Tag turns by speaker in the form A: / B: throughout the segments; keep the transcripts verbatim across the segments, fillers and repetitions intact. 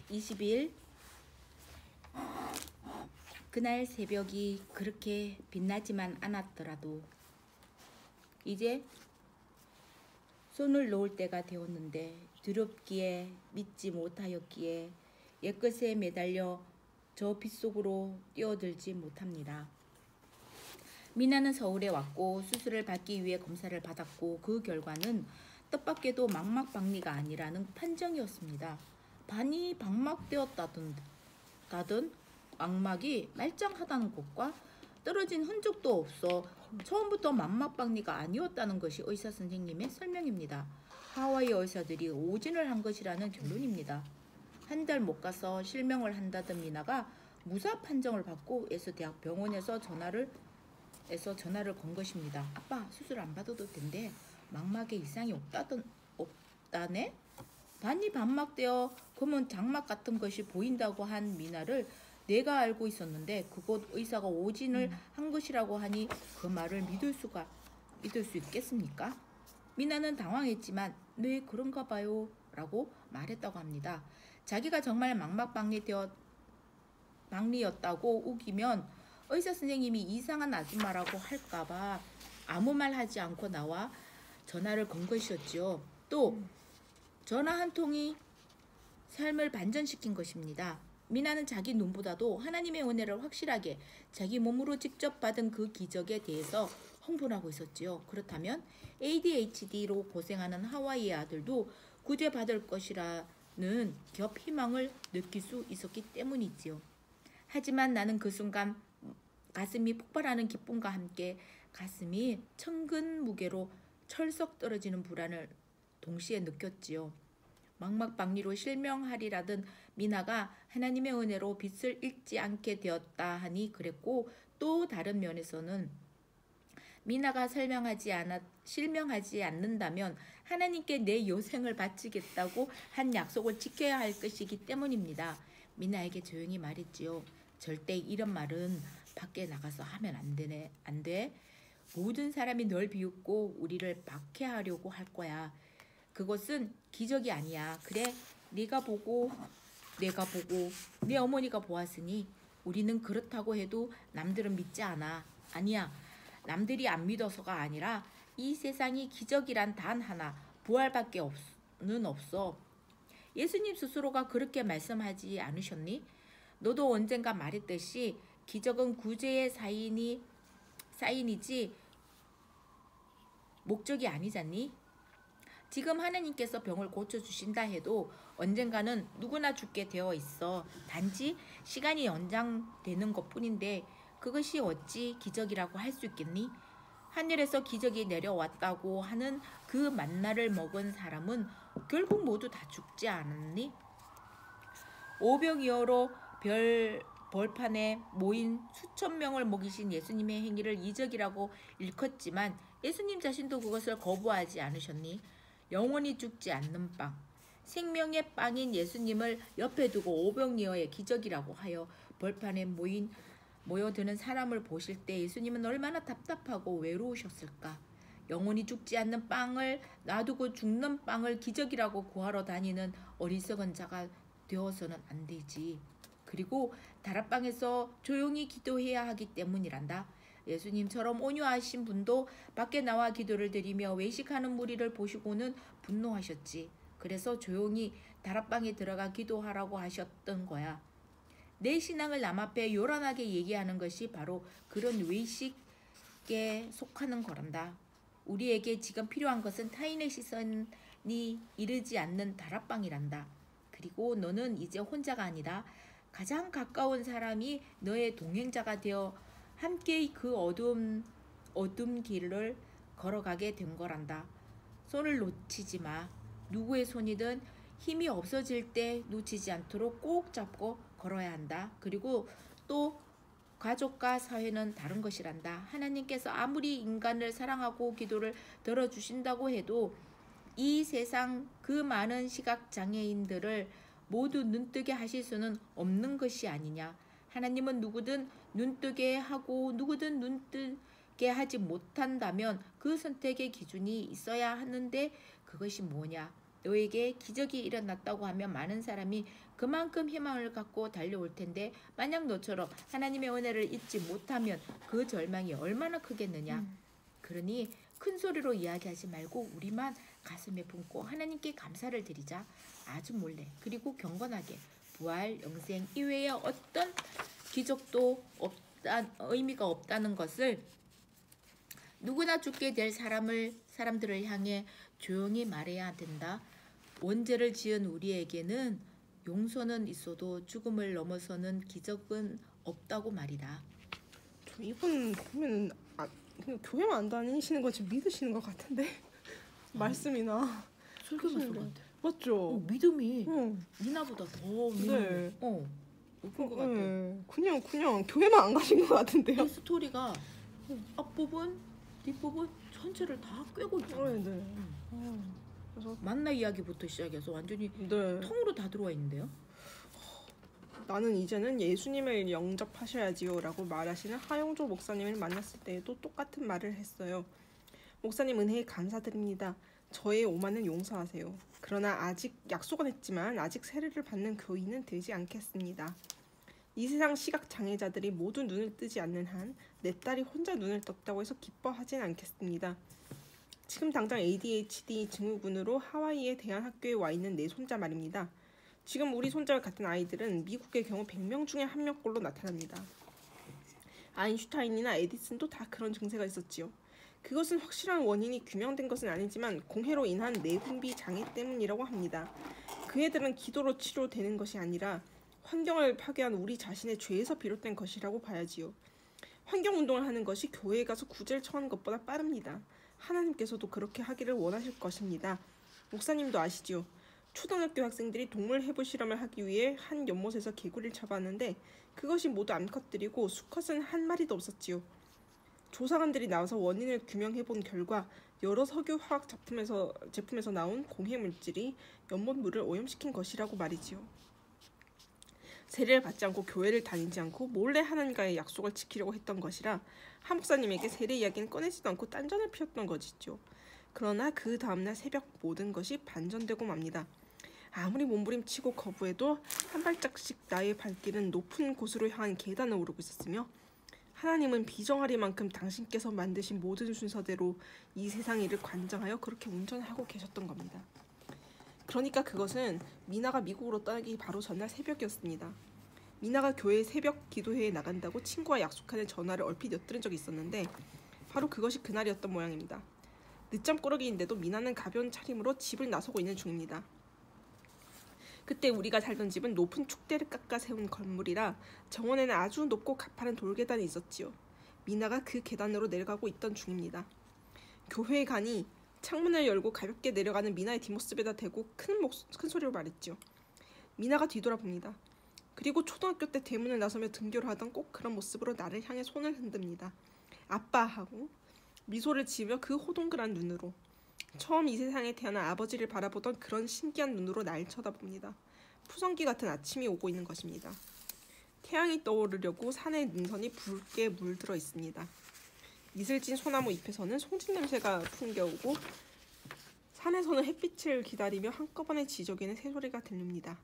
A: 이십 일 그날 새벽이 그렇게 빛나지만 않았더라도 이제 손을 놓을 때가 되었는데 두렵기에 믿지 못하였기에 옛것에 매달려 저 빗속으로 뛰어들지 못합니다. 미나는 서울에 왔고 수술을 받기 위해 검사를 받았고 그 결과는 뜻밖에도 망막박리가 아니라는 판정이었습니다. 반이 방막되었다던 다던 망막이 말짱하다는 것과 떨어진 흔적도 없어 처음부터 망막박리가 아니었다는 것이 의사 선생님의 설명입니다. 하와이 의사들이 오진을 한 것이라는 결론입니다. 한 달 못 가서 실명을 한다던 미나가 무사 판정을 받고 예수대학 병원에서 전화를 에서 전화를 건 것입니다. 아빠 수술 안 받아도 된대. 망막에 이상이 없다던 없다네? 반이 반막되어 검은 장막 같은 것이 보인다고 한 미나를 내가 알고 있었는데 그곳 의사가 오진을 음. 한 것이라고 하니 그 말을 믿을 수가 믿을 수 있겠습니까? 미나는 당황했지만 네 그런가 봐요 라고 말했다고 합니다. 자기가 정말 망막박리 되었 박리였다고 우기면 의사 선생님이 이상한 아줌마라고 할까봐 아무 말 하지 않고 나와 전화를 건 것이었죠. 또 전화 한 통이 삶을 반전시킨 것입니다. 미나는 자기 눈보다도 하나님의 은혜를 확실하게 자기 몸으로 직접 받은 그 기적에 대해서 흥분하고 있었지요. 그렇다면 에이디에이치디로 고생하는 하와이의 아들도 구제받을 것이라는 겹 희망을 느낄 수 있었기 때문이지요. 하지만 나는 그 순간 가슴이 폭발하는 기쁨과 함께 가슴이 천근 무게로 철썩 떨어지는 불안을 동시에 느꼈지요. 망막박리로 실명하리라던 미나가 하나님의 은혜로 빛을 잃지 않게 되었다 하니 그랬고 또 다른 면에서는 미나가 설명하지 않아, 실명하지 않는다면 하나님께 내 여생을 바치겠다고 한 약속을 지켜야 할 것이기 때문입니다. 미나에게 조용히 말했지요. 절대 이런 말은 밖에 나가서 하면 안 되네. 안 돼. 모든 사람이 널 비웃고 우리를 박해하려고 할 거야. 그것은 기적이 아니야. 그래, 네가 보고 내가 보고 네 어머니가 보았으니 우리는 그렇다고 해도 남들은 믿지 않아. 아니야. 남들이 안 믿어서가 아니라 이 세상이 기적이란 단 하나, 부활밖에 없는 없어. 예수님 스스로가 그렇게 말씀하지 않으셨니? 너도 언젠가 말했듯이 기적은 구제의 사인이, 사인이지 목적이 아니잖니? 지금 하나님께서 병을 고쳐주신다 해도 언젠가는 누구나 죽게 되어 있어. 단지 시간이 연장되는 것뿐인데 그것이 어찌 기적이라고 할 수 있겠니? 하늘에서 기적이 내려왔다고 하는 그 만나를 먹은 사람은 결국 모두 다 죽지 않았니? 오병이어로 별 벌판에 모인 수천 명을 먹이신 예수님의 행위를 이적이라고 일컫지만 예수님 자신도 그것을 거부하지 않으셨니? 영원히 죽지 않는 빵, 생명의 빵인 예수님을 옆에 두고 오병이어의 기적이라고 하여 벌판에 모인 모여드는 사람을 보실 때 예수님은 얼마나 답답하고 외로우셨을까? 영원히 죽지 않는 빵을 놔두고 죽는 빵을 기적이라고 구하러 다니는 어리석은 자가 되어서는 안 되지. 그리고 다락방에서 조용히 기도해야 하기 때문이란다. 예수님처럼 온유하신 분도 밖에 나와 기도를 드리며 외식하는 무리를 보시고는 분노하셨지. 그래서 조용히 다락방에 들어가 기도하라고 하셨던 거야. 내 신앙을 남 앞에 요란하게 얘기하는 것이 바로 그런 외식에 속하는 거란다. 우리에게 지금 필요한 것은 타인의 시선이 이르지 않는 다락방이란다. 그리고 너는 이제 혼자가 아니다. 가장 가까운 사람이 너의 동행자가 되어 함께 그 어둠, 어둠 길을 걸어가게 된 거란다. 손을 놓치지 마. 누구의 손이든 힘이 없어질 때 놓치지 않도록 꼭 잡고 걸어야 한다. 그리고 또 가족과 사회는 다른 것이란다. 하나님께서 아무리 인간을 사랑하고 기도를 들어주신다고 해도 이 세상 그 많은 시각장애인들을 모두 눈뜨게 하실 수는 없는 것이 아니냐. 하나님은 누구든 눈뜨게 하고 누구든 눈뜨게 하지 못한다면 그 선택의 기준이 있어야 하는데 그것이 뭐냐. 너에게 기적이 일어났다고 하면 많은 사람이 그만큼 희망을 갖고 달려올 텐데 만약 너처럼 하나님의 은혜를 잊지 못하면 그 절망이 얼마나 크겠느냐.
B: 음.
A: 그러니 큰 소리로 이야기하지 말고 우리만 가슴에 품고 하나님께 감사를 드리자. 아주 몰래 그리고 경건하게. 부활, 영생 이외에 어떤 기적도 없다, 의미가 없다는 것을 누구나 죽게 될 사람을 사람들을 향해 조용히 말해야 된다. 원죄를 지은 우리에게는 용서는 있어도 죽음을 넘어서는 기적은 없다고 말이다.
B: 저 이분 보면 아, 그냥 교회만 안 다니시는 거 지금 믿으시는 것 같은데 말씀이나
A: 설교가
B: 하시는데.
A: 같아.
B: 맞죠?
A: 어, 믿음이
B: 응.
A: 니나보다 더 믿음이
B: 네.
A: 어, 높은 것 같아.
B: 네. 그냥 그냥 교회만 안 가신 것 같은데요.
A: 이 스토리가 앞부분, 뒷부분 전체를 다 꿰고 있잖아.
B: 네, 네.
A: 응.
B: 아, 그래서
A: 만나 이야기부터 시작해서 완전히
B: 네.
A: 통으로 다 들어와 있는데요.
B: 나는 이제는 예수님을 영접하셔야지요 라고 말하시는 하영조 목사님을 만났을 때에도 똑같은 말을 했어요. 목사님 은혜에 감사드립니다. 저의 오만은 용서하세요. 그러나 아직 약속은 했지만 아직 세례를 받는 교인은 되지 않겠습니다. 이 세상 시각장애자들이 모두 눈을 뜨지 않는 한 내 딸이 혼자 눈을 떴다고 해서 기뻐하진 않겠습니다. 지금 당장 에이디에이치디 증후군으로 하와이의 대안학교에 와 있는 내 손자 말입니다. 지금 우리 손자와 같은 아이들은 미국의 경우 백 명 중에 한 명꼴로 나타납니다. 아인슈타인이나 에디슨도 다 그런 증세가 있었지요. 그것은 확실한 원인이 규명된 것은 아니지만 공해로 인한 내분비 장애 때문이라고 합니다. 그 애들은 기도로 치료되는 것이 아니라 환경을 파괴한 우리 자신의 죄에서 비롯된 것이라고 봐야지요. 환경운동을 하는 것이 교회에 가서 구제를 청하는 것보다 빠릅니다. 하나님께서도 그렇게 하기를 원하실 것입니다. 목사님도 아시지요. 초등학교 학생들이 동물 해부 실험을 하기 위해 한 연못에서 개구리를 잡았는데 그것이 모두 암컷들이고 수컷은 한 마리도 없었지요. 조사관들이 나와서 원인을 규명해본 결과 여러 석유 화학 제품에서, 제품에서 나온 공해 물질이 연못 물을 오염시킨 것이라고 말이지요. 세례를 받지 않고 교회를 다니지 않고 몰래 하나님과의 약속을 지키려고 했던 것이라 한 목사님에게 세례 이야기는 꺼내지도 않고 딴전을 피웠던 것이죠. 그러나 그 다음날 새벽 모든 것이 반전되고 맙니다. 아무리 몸부림치고 거부해도 한 발짝씩 나의 발길은 높은 곳으로 향한 계단을 오르고 있었으며 하나님은 비정하리만큼 당신께서 만드신 모든 순서대로 이 세상 일을 관장하여 그렇게 운전하고 계셨던 겁니다. 그러니까 그것은 미나가 미국으로 떠나기 바로 전날 새벽이었습니다. 미나가 교회 새벽 기도회에 나간다고 친구와 약속하는 전화를 얼핏 엿들은 적이 있었는데 바로 그것이 그날이었던 모양입니다. 늦잠 꾸러기인데도 미나는 가벼운 차림으로 집을 나서고 있는 중입니다. 그때 우리가 살던 집은 높은 축대를 깎아 세운 건물이라 정원에는 아주 높고 가파른 돌계단이 있었지요. 미나가 그 계단으로 내려가고 있던 중입니다. 교회에 가니 창문을 열고 가볍게 내려가는 미나의 뒷모습에다 대고 큰, 목, 큰 소리로 말했지요. 미나가 뒤돌아봅니다. 그리고 초등학교 때 대문을 나서며 등교를 하던 꼭 그런 모습으로 나를 향해 손을 흔듭니다. 아빠 하고 미소를 지으며 그 호동그란 눈으로 처음 이 세상에 태어난 아버지를 바라보던 그런 신기한 눈으로 날 쳐다봅니다. 푸성기 같은 아침이 오고 있는 것입니다. 태양이 떠오르려고 산의 능선이 붉게 물들어 있습니다. 이슬진 소나무 잎에서는 송진 냄새가 풍겨오고 산에서는 햇빛을 기다리며 한꺼번에 지저귀는 새소리가 들립니다.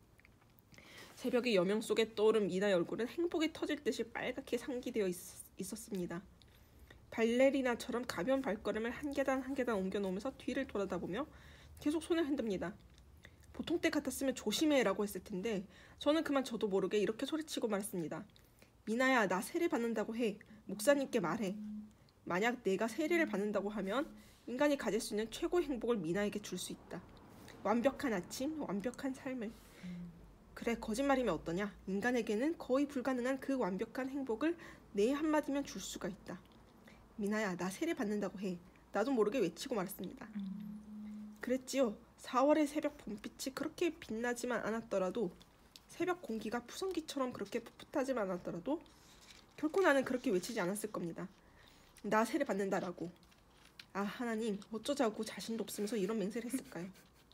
B: 새벽의 여명 속에 떠오른 미나의 얼굴은 행복이 터질 듯이 빨갛게 상기되어 있, 있었습니다. 발레리나처럼 가벼운 발걸음을 한 계단 한 계단 옮겨놓으면서 뒤를 돌아다보며 계속 손을 흔듭니다. 보통 때 같았으면 조심해 라고 했을 텐데 저는 그만 저도 모르게 이렇게 소리치고 말했습니다. 미나야, 나 세례 받는다고 해. 목사님께 말해. 만약 내가 세례를 받는다고 하면 인간이 가질 수 있는 최고의 행복을 미나에게 줄 수 있다. 완벽한 아침, 완벽한 삶을. 그래, 거짓말이면 어떠냐? 인간에게는 거의 불가능한 그 완벽한 행복을 내 한마디면 줄 수가 있다. 미나야, 나 세례 받는다고 해. 나도 모르게 외치고 말았습니다. 그랬지요. 사월의 새벽 봄빛이 그렇게 빛나지만 않았더라도 새벽 공기가 푸성기처럼 그렇게 풋풋하지만 않았더라도 결코 나는 그렇게 외치지 않았을 겁니다. 나 세례 받는다라고. 아, 하나님, 어쩌자고 자신도 없으면서 이런 맹세를 했을까요?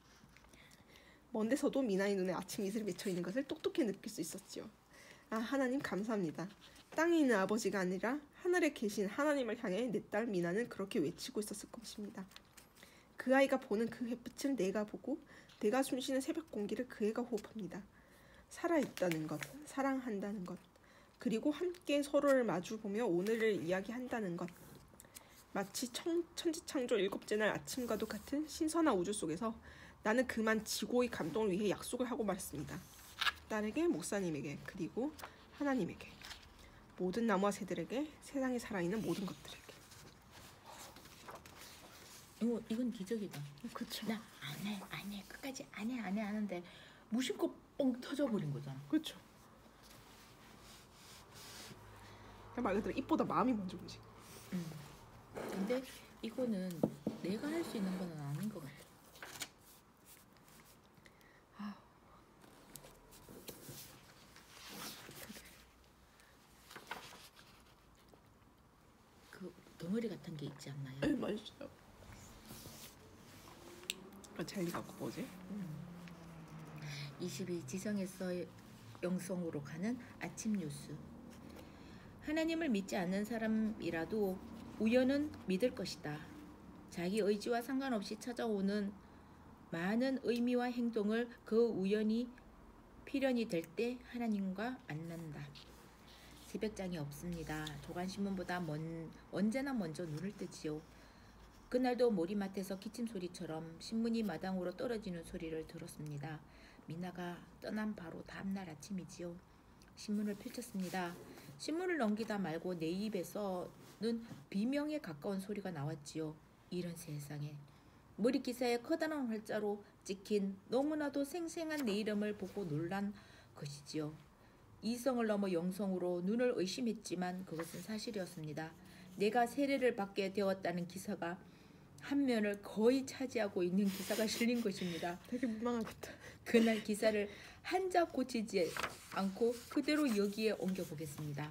B: 먼데서도 미나의 눈에 아침 이슬이 맺혀있는 것을 똑똑히 느낄 수 있었지요. 아, 하나님 감사합니다. 땅에 있는 아버지가 아니라 하늘에 계신 하나님을 향해 내 딸 미나는 그렇게 외치고 있었을 것입니다. 그 아이가 보는 그 햇빛을 내가 보고 내가 숨쉬는 새벽 공기를 그 애가 호흡합니다. 살아있다는 것, 사랑한다는 것, 그리고 함께 서로를 마주보며 오늘을 이야기한다는 것. 마치 청, 천지창조 일곱째 날 아침과도 같은 신선한 우주 속에서 나는 그만 지고의 감동을 위해 약속을 하고 말했습니다. 딸에게, 목사님에게, 그리고 하나님에게, 모든 나무와 새들에게, 세상에 살아있는 모든 것들에게.
A: 이거, 이건 기적이다.
B: 그렇죠.
A: 나 안 해, 안 해, 끝까지 안 해, 안 해 하는데 무심코 뻥 터져버린 거잖아.
B: 그렇죠. 말 그대로 입보다 마음이 먼저 움직여.
A: 음. 근데 이거는 내가 할 수 있는 건 아닌 것 같아.
B: 아.
A: 그 덩어리 같은 게 있지 않나요?
B: 네, 맛있어요. 아, 젤리가 뭐지?
A: 이십이 지성에서 영성으로 가는 아침 뉴스. 하나님을 믿지 않는 사람이라도 우연은 믿을 것이다. 자기 의지와 상관없이 찾아오는 많은 의미와 행동을 그 우연이 필연이 될 때 하나님과 만난다. 새벽장이 없습니다. 조간신문보다 먼, 언제나 먼저 눈을 뜨지요. 그날도 머리맡에서 기침 소리처럼 신문이 마당으로 떨어지는 소리를 들었습니다. 미나가 떠난 바로 다음날 아침이지요. 신문을 펼쳤습니다. 신문을 넘기다 말고 내 입에서는 비명에 가까운 소리가 나왔지요. 이런 세상에. 머리 기사에 커다란 활자로 찍힌 너무나도 생생한 내 이름을 보고 놀란 것이지요. 이성을 넘어 영성으로 눈을 의심했지만 그것은 사실이었습니다. 내가 세례를 받게 되었다는 기사가 한 면을 거의 차지하고 있는 기사가 실린 것입니다.
B: 되게 민망하겠다.
A: 그날 기사를 한자 고치지 않고 그대로 여기에 옮겨보겠습니다.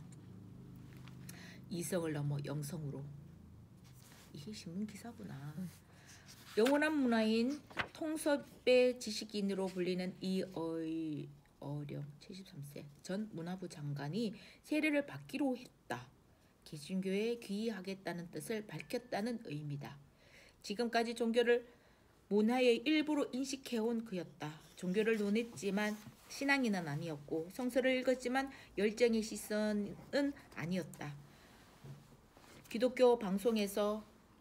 A: 이성을 넘어 영성으로. 이게 신문 기사구나. 음. 영원한 문화인 통섭의 지식인으로 불리는 이어이 어령 칠십삼 세 전 문화부 장관이 세례를 받기로 했다. 개신교에 귀의하겠다는 뜻을 밝혔다는 의미다. 지금까지 종교를 문화의 일부로 인식해온 그였다. 종교를 논했지만 신앙인은 아니었고 성서를 읽었지만 열정의 시선은 아니었다. 기독교 방송에서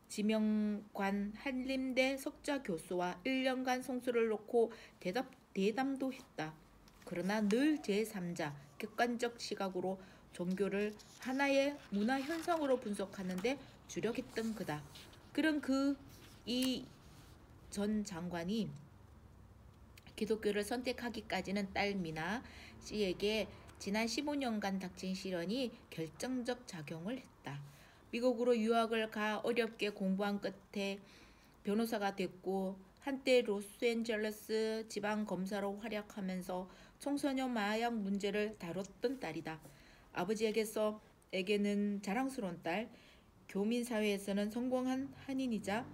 A: 지명관 한림대 석좌 교수와 일 년간 성수를 놓고 대답, 대담도 했다. 그러나 늘 제삼자 객관적 시각으로 종교를 하나의 문화 현상으로 분석하는 데 주력했던 그다. 그런 그 이 전 장관이 기독교를 선택하기까지는 딸 미나 씨에게 지난 십오 년간 닥친 시련이 결정적 작용을 했다. 미국으로 유학을 가 어렵게 공부한 끝에 변호사가 됐고 한때 로스앤젤레스 지방검사로 활약하면서 청소년 마약 문제를 다뤘던 딸이다. 아버지에게서 에게는 자랑스러운 딸, 교민사회에서는 성공한 한인이자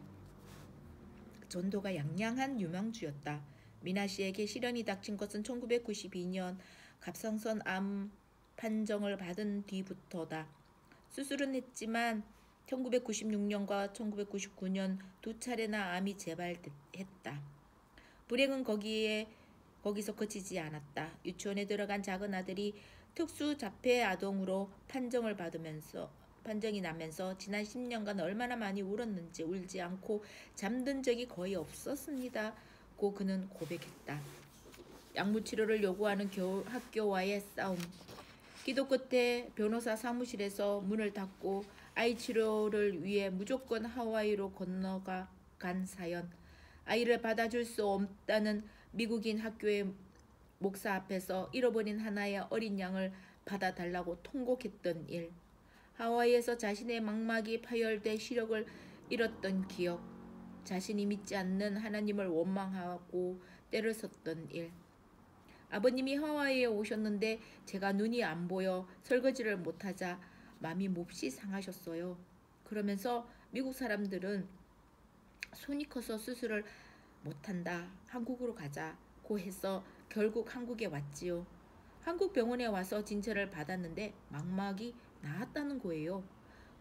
A: 전도가 양양한 유망주였다. 미나 씨에게 시련이 닥친 것은 천구백구십이 년 갑상선 암 판정을 받은 뒤부터다. 수술은 했지만 천구백구십육 년과 천구백구십구 년 두 차례나 암이 재발했다. 불행은 거기에 거기서 그치지 않았다. 유치원에 들어간 작은 아들이 특수 자폐 아동으로 판정을 받으면서 판정이 나면서 지난 십 년간 얼마나 많이 울었는지 울지 않고 잠든 적이 거의 없었습니다. 고 그는 고백했다. 약물 치료를 요구하는 교, 학교와의 싸움. 기도 끝에 변호사 사무실에서 문을 닫고 아이 치료를 위해 무조건 하와이로 건너가 간 사연. 아이를 받아줄 수 없다는 미국인 학교의 목사 앞에서 잃어버린 하나의 어린 양을 받아달라고 통곡했던 일. 하와이에서 자신의 망막이 파열돼 시력을 잃었던 기억. 자신이 믿지 않는 하나님을 원망하고 때를 썼던 일. 아버님이 하와이에 오셨는데 제가 눈이 안 보여 설거지를 못하자 마음이 몹시 상하셨어요. 그러면서 미국 사람들은 손이 커서 수술을 못한다. 한국으로 가자고 해서 결국 한국에 왔지요. 한국 병원에 와서 진찰을 받았는데 망막이 나았다는 거예요.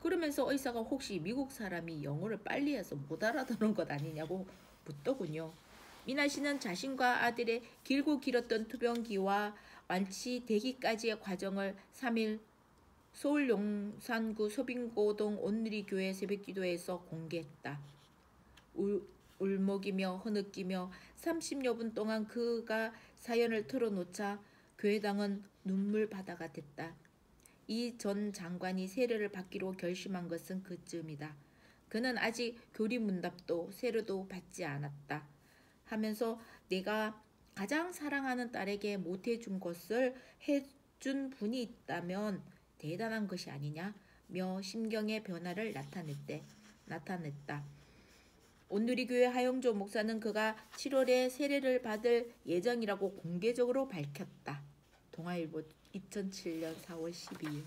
A: 그러면서 의사가 혹시 미국 사람이 영어를 빨리 해서 못 알아듣는 것 아니냐고 묻더군요. 미나 씨는 자신과 아들의 길고 길었던 투병기와 완치 되기까지의 과정을 삼 일 서울 용산구 서빙고동 온누리교회 새벽기도에서 공개했다. 울, 울먹이며 흐느끼며 삼십여 분 동안 그가 사연을 털어놓자 교회당은 눈물바다가 됐다. 이 전 장관이 세례를 받기로 결심한 것은 그쯤이다. 그는 아직 교리문답도 세례도 받지 않았다. 하면서 내가 가장 사랑하는 딸에게 못해준 것을 해준 분이 있다면 대단한 것이 아니냐며 심경의 변화를 나타냈대, 나타냈다. 온누리교회 하영조 목사는 그가 칠월에 세례를 받을 예정이라고 공개적으로 밝혔다. 동아일보 이천칠 년 사월 십이일.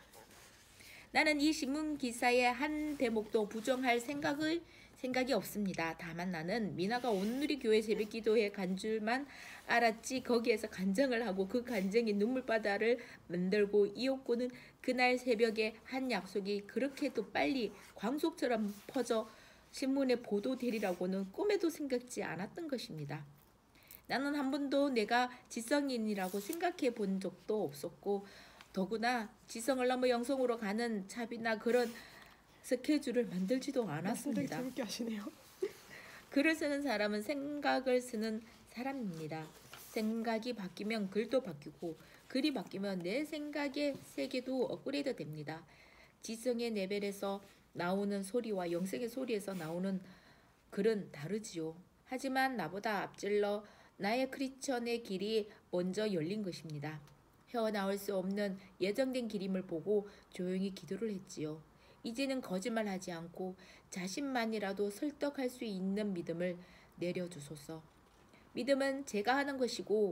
A: 나는 이 신문 기사의 한 대목도 부정할 생각의 생각이 없습니다. 다만 나는 미나가 온누리교회 새벽기도에 간 줄만 알았지 거기에서 간증을 하고 그 간증이 눈물바다를 만들고 이었고는 그날 새벽에 한 약속이 그렇게도 빨리 광속처럼 퍼져 신문에 보도되리라고는 꿈에도 생각지 않았던 것입니다. 나는 한 번도 내가 지성인이라고 생각해 본 적도 없었고 더구나 지성을 넘어 영성으로 가는 차비나 그런 스케줄을 만들지도 않았습니다.
B: 말씀 되게 재밌게 하시네요.
A: 글을 쓰는 사람은 생각을 쓰는 사람입니다. 생각이 바뀌면 글도 바뀌고 글이 바뀌면 내 생각의 세계도 업그레이드 됩니다. 지성의 레벨에서 나오는 소리와 영성의 소리에서 나오는 글은 다르지요. 하지만 나보다 앞질러 나의 크리스천의 길이 먼저 열린 것입니다. 헤어나올 수 없는 예정된 길임을 보고 조용히 기도를 했지요. 이제는 거짓말하지 않고 자신만이라도 설득할 수 있는 믿음을 내려주소서. 믿음은 제가 하는 것이고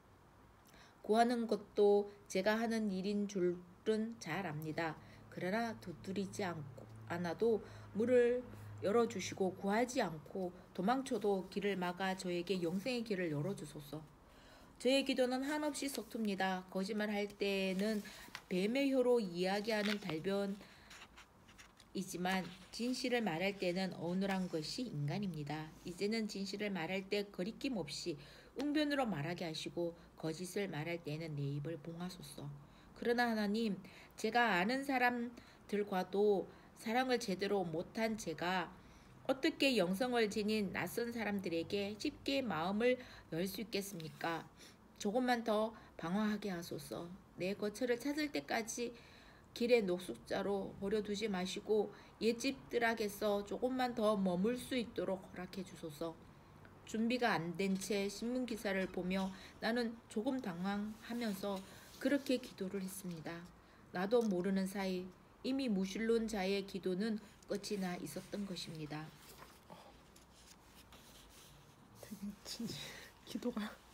A: 구하는 것도 제가 하는 일인 줄은 잘 압니다. 그러나 두드리지 않고, 않아도 문을 열어주시고 구하지 않고 도망쳐도 길을 막아 저에게 영생의 길을 열어주소서. 저의 기도는 한없이 서툽니다. 거짓말할 때는 뱀의 혀로 이야기하는 달변 이지만 진실을 말할 때는 어눌한 것이 인간입니다. 이제는 진실을 말할 때 거리낌 없이 웅변으로 말하게 하시고 거짓을 말할 때는 내 입을 봉하소서. 그러나 하나님, 제가 아는 사람들과도 사랑을 제대로 못한 제가 어떻게 영성을 지닌 낯선 사람들에게 쉽게 마음을 열 수 있겠습니까? 조금만 더 방황하게 하소서. 내 거처를 찾을 때까지 길의 녹숙자로 버려두지 마시고 옛집 뜰락에서 조금만 더 머물 수 있도록 허락해 주소서. 준비가 안 된 채 신문 기사를 보며 나는 조금 당황하면서 그렇게 기도를 했습니다. 나도 모르는 사이 이미 무신론자의 기도는 끝이 나 있었던 것입니다.
B: 되게 진짜 기도가